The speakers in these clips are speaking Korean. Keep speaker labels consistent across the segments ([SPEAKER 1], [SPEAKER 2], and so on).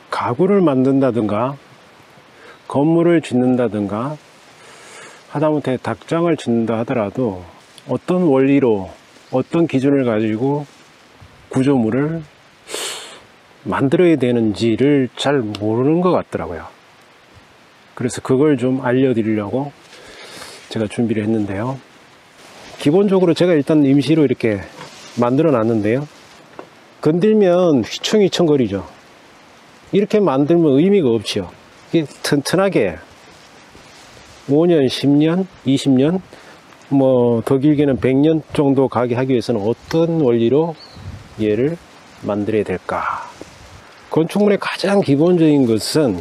[SPEAKER 1] 가구를 만든다든가 건물을 짓는다든가 하다못해 닭장을 짓는다 하더라도 어떤 원리로 어떤 기준을 가지고 구조물을 만들어야 되는지를 잘 모르는 것 같더라고요. 그래서 그걸 좀 알려드리려고 제가 준비를 했는데요. 기본적으로 제가 일단 임시로 이렇게 만들어 놨는데요. 건들면 휘청휘청거리죠. 이렇게 만들면 의미가 없죠. 이게 튼튼하게 5년, 10년, 20년, 뭐 더 길게는 100년 정도 가게 하기 위해서는 어떤 원리로 얘를 만들어야 될까? 건축물의 가장 기본적인 것은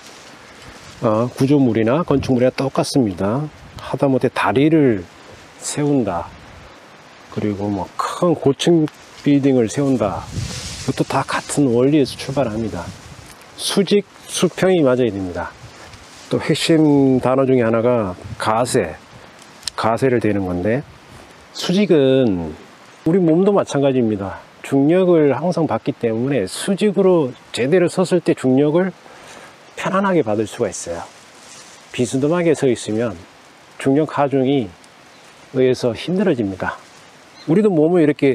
[SPEAKER 1] 구조물이나 건축물이나 똑같습니다. 하다못해 다리를 세운다, 그리고 뭐 큰 고층 빌딩을 세운다, 그것도 다 같은 원리에서 출발합니다. 수직, 수평이 맞아야 됩니다. 또 핵심 단어 중에 하나가 가세를 대는 건데, 수직은 우리 몸도 마찬가지입니다. 중력을 항상 받기 때문에 수직으로 제대로 섰을 때 중력을 편안하게 받을 수가 있어요. 비스듬하게 서 있으면 중력 하중이 의해서 힘들어집니다. 우리도 몸을 이렇게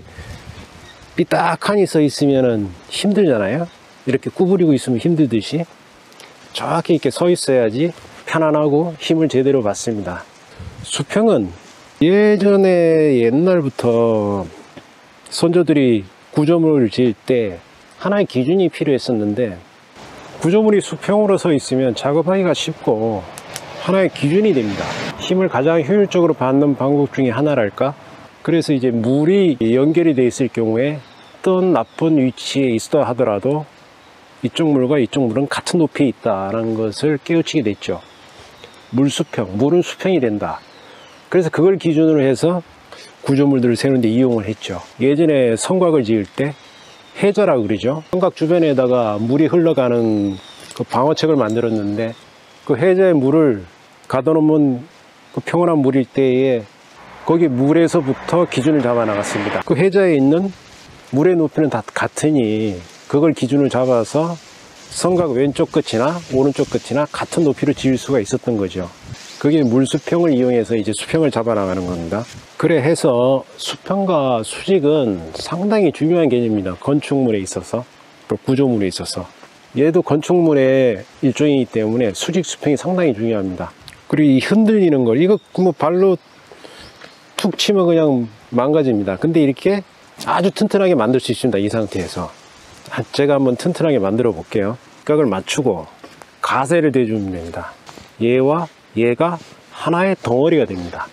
[SPEAKER 1] 삐딱하니 서 있으면 힘들잖아요. 이렇게 구부리고 있으면 힘들듯이 정확히 이렇게 서 있어야지 편안하고 힘을 제대로 받습니다. 수평은 예전에 옛날부터 선조들이 구조물을 지을 때 하나의 기준이 필요했었는데, 구조물이 수평으로 서 있으면 작업하기가 쉽고 하나의 기준이 됩니다. 힘을 가장 효율적으로 받는 방법 중에 하나랄까? 그래서 이제 물이 연결이 되어 있을 경우에 어떤 나쁜 위치에 있어 하더라도 이쪽 물과 이쪽 물은 같은 높이에 있다는 것을 깨우치게 됐죠. 물수평, 물은 수평이 된다. 그래서 그걸 기준으로 해서 구조물들을 세우는데 이용을 했죠. 예전에 성곽을 지을 때 해저라고 그러죠. 성곽 주변에다가 물이 흘러가는 그 방어책을 만들었는데, 그 해저에 물을 가둬놓으면 그 평온한 물일 때에 거기 물에서부터 기준을 잡아 나갔습니다. 그 해저에 있는 물의 높이는 다 같으니 그걸 기준을 잡아서 성곽 왼쪽 끝이나 오른쪽 끝이나 같은 높이로 지을 수가 있었던 거죠. 그게 물수평을 이용해서 이제 수평을 잡아 나가는 겁니다. 그래 해서 수평과 수직은 상당히 중요한 개념입니다. 건축물에 있어서, 또 구조물에 있어서. 얘도 건축물의 일종이기 때문에 수직 수평이 상당히 중요합니다. 그리고 이 흔들리는 걸, 이거 뭐 발로 툭 치면 그냥 망가집니다. 근데 이렇게 아주 튼튼하게 만들 수 있습니다. 이 상태에서. 제가 한번 튼튼하게 만들어 볼게요. 각을 맞추고 가세를 대주면 됩니다. 얘와 얘가 하나의 덩어리가 됩니다.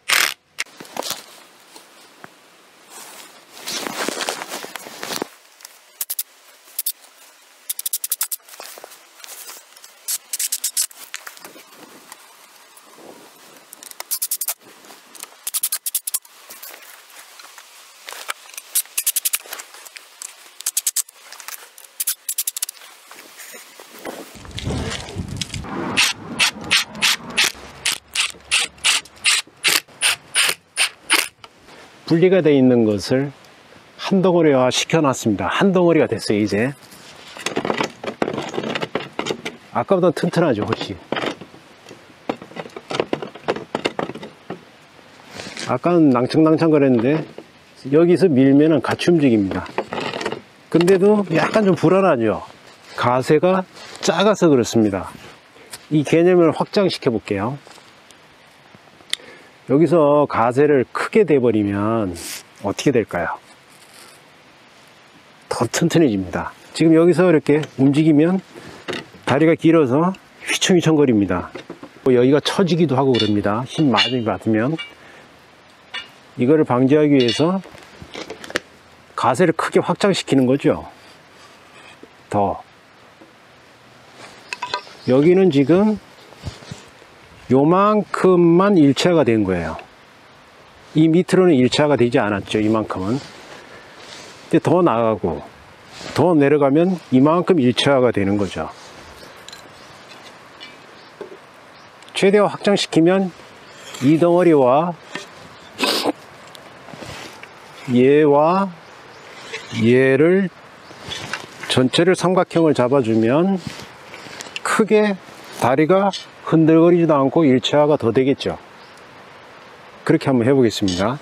[SPEAKER 1] 분리가 되어 있는 것을 한 덩어리화 시켜놨습니다. 한 덩어리가 됐어요. 이제 아까보다 튼튼하죠, 훨씬. 아까는 낭창낭창 거렸는데 여기서 밀면은 같이 움직입니다. 근데도 약간 좀 불안하죠. 가세가 작아서 그렇습니다. 이 개념을 확장시켜 볼게요. 여기서 가세를 크게 대버리면 어떻게 될까요? 더 튼튼해집니다. 지금 여기서 이렇게 움직이면 다리가 길어서 휘청휘청거립니다. 여기가 처지기도 하고 그럽니다. 힘 많이 받으면. 이거를 방지하기 위해서 가세를 크게 확장시키는 거죠. 더. 여기는 지금 요만큼만 일체화가 된 거예요. 이 밑으로는 일체화가 되지 않았죠. 이만큼은. 근데 더 나가고 더 내려가면 이만큼 일체화가 되는 거죠. 최대화 확장시키면 이 덩어리와 얘와 얘를 전체를 삼각형을 잡아주면 크게 다리가 흔들거리지도 않고 일체화가 더 되겠죠. 그렇게 한번 해보겠습니다.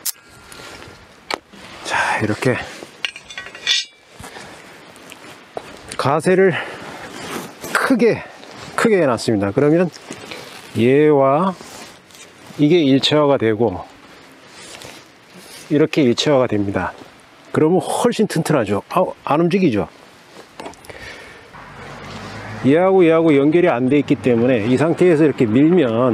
[SPEAKER 1] 자, 이렇게 가세를 크게 해놨습니다. 그러면 얘와 이게 일체화가 되고 이렇게 일체화가 됩니다. 그러면 훨씬 튼튼하죠. 안 움직이죠. 얘하고 연결이 안 돼 있기 때문에 이 상태에서 이렇게 밀면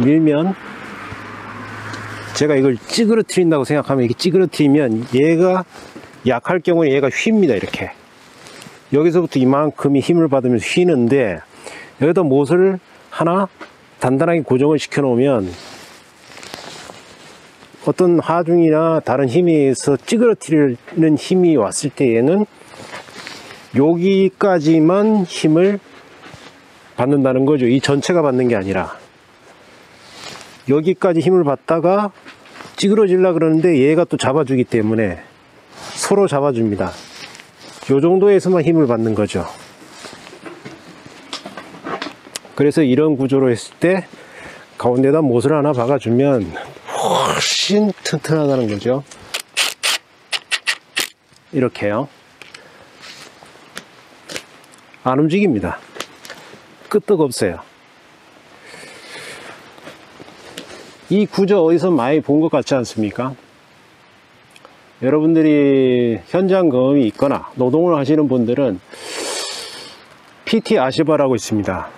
[SPEAKER 1] 제가 이걸 찌그러뜨린다고 생각하면 이렇게 찌그러뜨리면 얘가 약할 경우에 얘가 휩니다. 이렇게 여기서부터 이만큼이 힘을 받으면서 휘는데 여기다 못을 하나 단단하게 고정을 시켜 놓으면 어떤 하중이나 다른 힘에 의해서 찌그러뜨리는 힘이 왔을 때 얘는 여기까지만 힘을 받는다는 거죠. 이 전체가 받는 게 아니라 여기까지 힘을 받다가 찌그러지려고 그러는데 얘가 또 잡아주기 때문에 서로 잡아줍니다. 요 정도에서만 힘을 받는 거죠. 그래서 이런 구조로 했을 때 가운데다 못을 하나 박아주면 훨씬 튼튼하다는 거죠. 이렇게요. 안 움직입니다. 끄떡없어요. 이 구조 어디서 많이 본 것 같지 않습니까? 여러분들이 현장 경험이 있거나 노동을 하시는 분들은 PT 아시바라고 있습니다.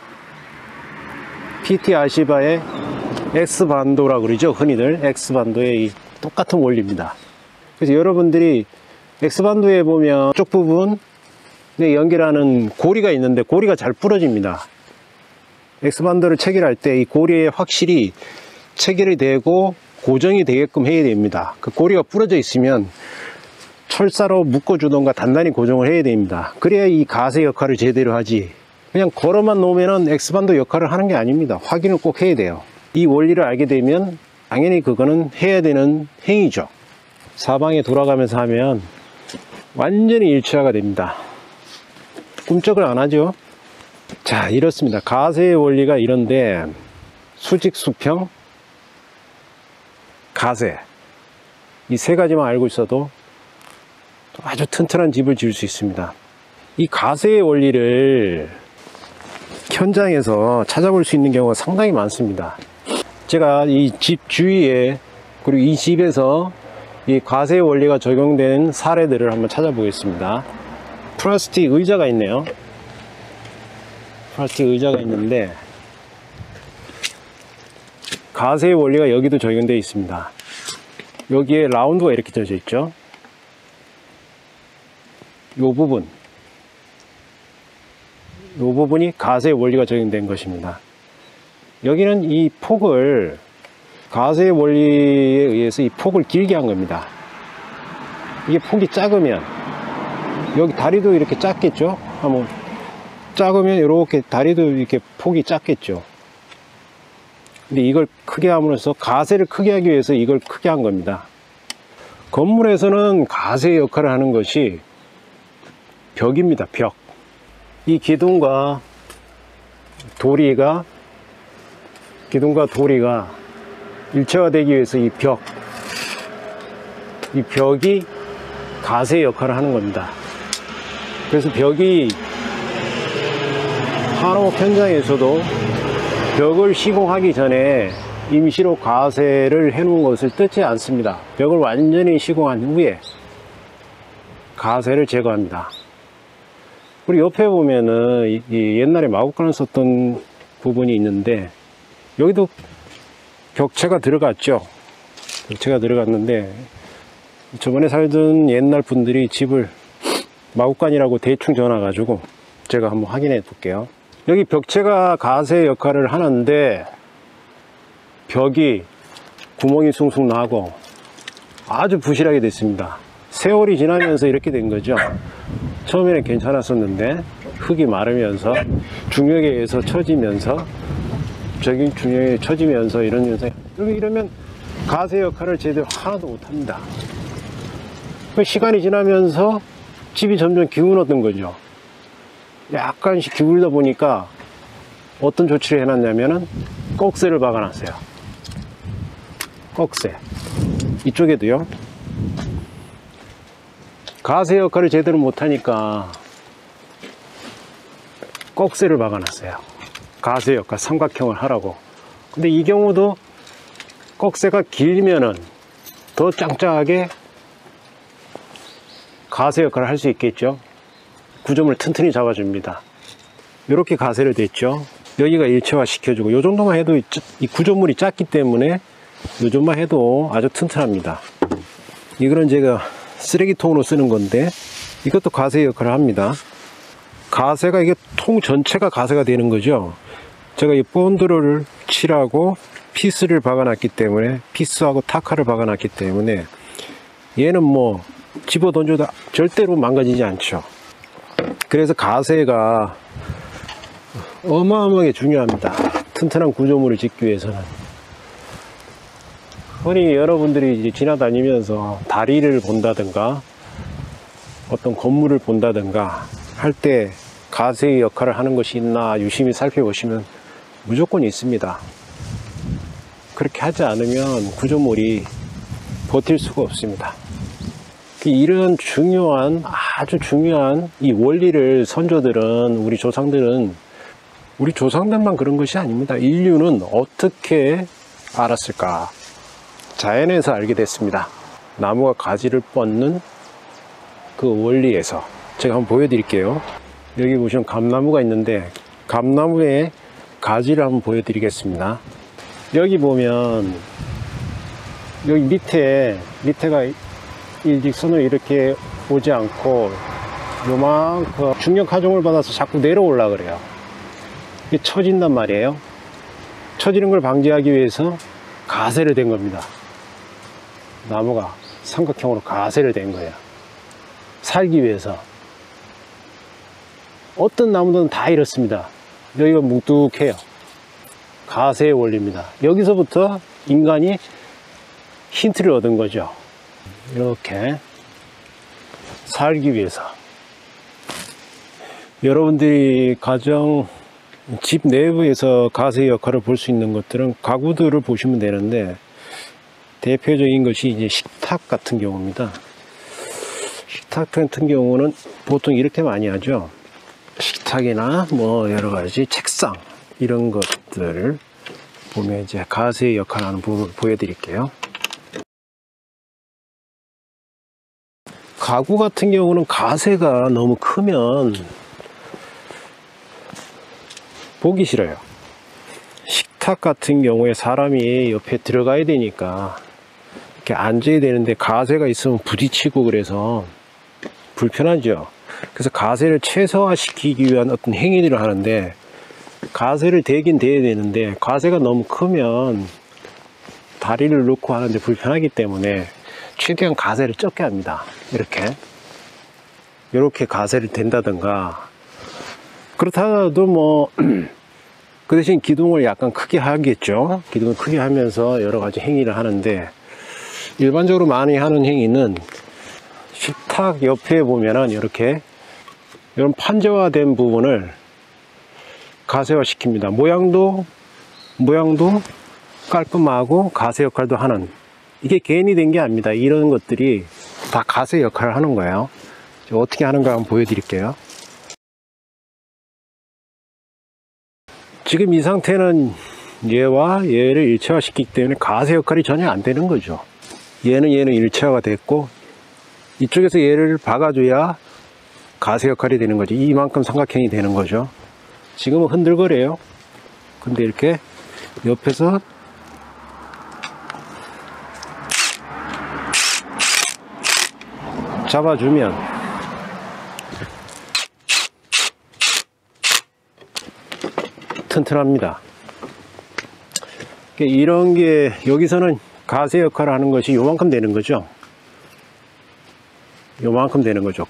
[SPEAKER 1] PT 아시바의 X반도라고 그러죠. 흔히들 X반도의 이 똑같은 원리입니다. 그래서 여러분들이 X반도에 보면 쪽 부분에 연결하는 고리가 있는데 고리가 잘 부러집니다. X반도를 체결할 때 이 고리에 확실히 체결이 되고 고정이 되게끔 해야 됩니다. 그 고리가 부러져 있으면 철사로 묶어주던가 단단히 고정을 해야 됩니다. 그래야 이 가세 역할을 제대로 하지, 그냥 걸어만 놓으면 X반도 역할을 하는 게 아닙니다. 확인을 꼭 해야 돼요. 이 원리를 알게 되면 당연히 그거는 해야 되는 행위죠. 사방에 돌아가면서 하면 완전히 일체화가 됩니다. 꿈쩍을 안 하죠. 자, 이렇습니다. 가세의 원리가 이런데 수직, 수평, 가세, 이 세 가지만 알고 있어도 아주 튼튼한 집을 지을 수 있습니다. 이 가세의 원리를 현장에서 찾아볼 수 있는 경우가 상당히 많습니다. 제가 이 집 주위에, 그리고 이 집에서 이 가세의 원리가 적용된 사례들을 한번 찾아보겠습니다. 플라스틱 의자가 있네요. 플라스틱 의자가 있는데 가세의 원리가 여기도 적용되어 있습니다. 여기에 라운드가 이렇게 져져 있죠. 이 부분이 가세의 원리가 적용된 것입니다. 여기는 이 폭을, 가세의 원리에 의해서 이 폭을 길게 한 겁니다. 이게 폭이 작으면 여기 다리도 이렇게 작겠죠. 한번 작으면 이렇게 다리도 이렇게 폭이 작겠죠. 근데 이걸 크게 함으로써 가세를 크게 하기 위해서 이걸 크게 한 겁니다. 건물에서는 가세의 역할을 하는 것이 벽입니다. 벽. 이 기둥과 도리가 일체화되기 위해서 이 벽이 가세의 역할을 하는 겁니다. 그래서 벽이 한옥 현장에서도 벽을 시공하기 전에 임시로 가세를 해놓은 것을 뜯지 않습니다. 벽을 완전히 시공한 후에 가세를 제거합니다. 그리고 옆에 보면은 이 옛날에 마구간을 썼던 부분이 있는데 여기도 벽체가 들어갔죠. 벽체가 들어갔는데 저번에 살던 옛날 분들이 집을 마구간이라고 대충 지어놔가지고 제가 한번 확인해 볼게요. 여기 벽체가 가세 역할을 하는데 벽이 구멍이 숭숭 나고 아주 부실하게 됐습니다. 세월이 지나면서 이렇게 된 거죠. 처음에는 괜찮았었는데 흙이 마르면서 중력에 의해서 처지면서 적인 중력에 처지면서 이런 현상이, 이러면 가세 역할을 제대로 하나도 못합니다. 시간이 지나면서 집이 점점 기울어든 거죠. 약간씩 기울다 보니까 어떤 조치를 해놨냐면은 꺽쇠를 박아놨어요. 꺽쇠. 이쪽에도요. 가세 역할을 제대로 못하니까 꺽쇠를 박아놨어요. 가세 역할, 삼각형을 하라고. 근데 이 경우도 꺽쇠가 길면은 더 짱짱하게 가세 역할을 할 수 있겠죠. 구조물을 튼튼히 잡아줍니다. 이렇게 가세를 댔죠. 여기가 일체화 시켜주고, 이 정도만 해도 이 구조물이 작기 때문에 이 정도만 해도 아주 튼튼합니다. 이거는 제가 쓰레기통으로 쓰는 건데, 이것도 가세 역할을 합니다. 가세가, 이게 통 전체가 가세가 되는 거죠. 제가 이 본드를 칠하고 피스를 박아놨기 때문에, 피스하고 타카를 박아놨기 때문에 얘는 뭐 집어 던져도 절대로 망가지지 않죠. 그래서 가세가 어마어마하게 중요합니다. 튼튼한 구조물을 짓기 위해서는. 흔히 여러분들이 이제 지나다니면서 다리를 본다든가 어떤 건물을 본다든가 할 때 가세의 역할을 하는 것이 있나 유심히 살펴보시면 무조건 있습니다. 그렇게 하지 않으면 구조물이 버틸 수가 없습니다. 이런 중요한, 아주 중요한 이 원리를 선조들은, 우리 조상들만 그런 것이 아닙니다. 인류는 어떻게 알았을까? 자연에서 알게 됐습니다. 나무가 가지를 뻗는 그 원리에서. 제가 한번 보여드릴게요. 여기 보시면 감나무가 있는데, 감나무의 가지를 한번 보여드리겠습니다. 여기 보면, 여기 밑에가 일직선으로 이렇게 오지 않고 요만큼 중력 하중을 받아서 자꾸 내려올라 그래요. 이게 처진단 말이에요. 처지는 걸 방지하기 위해서 가세를 댄 겁니다. 나무가 삼각형으로 가세를 댄 거예요. 살기 위해서. 어떤 나무든 다 이렇습니다. 여기가 뭉뚝해요. 가세의 원리입니다. 여기서부터 인간이 힌트를 얻은 거죠. 이렇게 살기 위해서. 여러분들이 가정, 집 내부에서 가세 역할을 볼 수 있는 것들은 가구들을 보시면 되는데, 대표적인 것이 이제 식탁 같은 경우입니다. 식탁 같은 경우는 보통 이렇게 많이 하죠. 식탁이나 뭐 여러 가지 책상, 이런 것들을 보면 이제 가세 역할을 하는 부분을 보여드릴게요. 가구 같은 경우는 가세가 너무 크면 보기 싫어요. 식탁 같은 경우에 사람이 옆에 들어가야 되니까 이렇게 앉아야 되는데 가세가 있으면 부딪히고 그래서 불편하죠. 그래서 가세를 최소화시키기 위한 어떤 행위들을 하는데, 가세를 대긴 대야 되는데 가세가 너무 크면 다리를 놓고 하는데 불편하기 때문에 최대한 가세를 적게 합니다. 이렇게 가세를 댄다든가, 그렇다도 뭐 그 대신 기둥을 약간 크게 하겠죠. 기둥을 크게 하면서 여러 가지 행위를 하는데, 일반적으로 많이 하는 행위는 식탁 옆에 보면은 이렇게 이런 판재화된 부분을 가세화 시킵니다. 모양도 깔끔하고 가세 역할도 하는, 이게 괜히 된 게 아닙니다. 이런 것들이 다 가세 역할을 하는 거예요. 어떻게 하는가 한번 보여드릴게요. 지금 이 상태는 얘와 얘를 일체화 시키기 때문에 가세 역할이 전혀 안 되는 거죠. 얘는 일체화가 됐고, 이쪽에서 얘를 박아줘야 가세 역할이 되는 거죠. 이만큼 삼각형이 되는 거죠. 지금은 흔들거려요. 근데 이렇게 옆에서 잡아주면 튼튼합니다. 이런 게, 여기서는 가세 역할을 하는 것이 요만큼 되는 거죠. 요만큼 되는 거죠.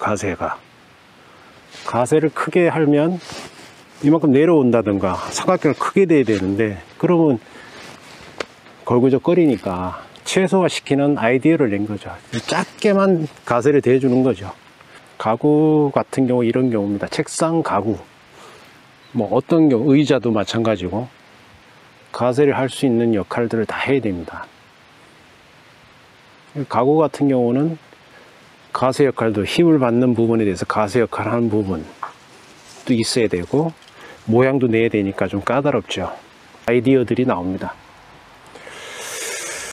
[SPEAKER 1] 가세를 크게 하면 이만큼 내려온다든가 삼각형을 크게 돼야 되는데, 그러면 걸그적거리니까 최소화 시키는 아이디어를 낸 거죠. 작게만 가세를 대주는 거죠. 가구 같은 경우 이런 경우입니다. 책상 가구, 뭐 어떤 경우 의자도 마찬가지고 가세를 할 수 있는 역할들을 다 해야 됩니다. 가구 같은 경우는 가세 역할도 힘을 받는 부분에 대해서 가세 역할을 하는 부분도 있어야 되고 모양도 내야 되니까 좀 까다롭죠. 아이디어들이 나옵니다.